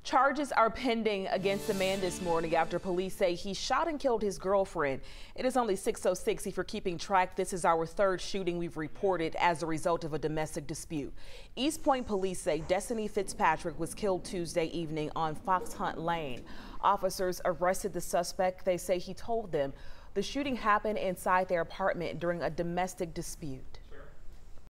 Charges are pending against a man this morning after police say he shot and killed his girlfriend. It is only 6:06. If you're keeping track, this is our third shooting we've reported as a result of a domestic dispute. East Point police say Destiny Fitzpatrick was killed Tuesday evening on Fox Hunt Lane. Officers arrested the suspect. They say he told them the shooting happened inside their apartment during a domestic dispute.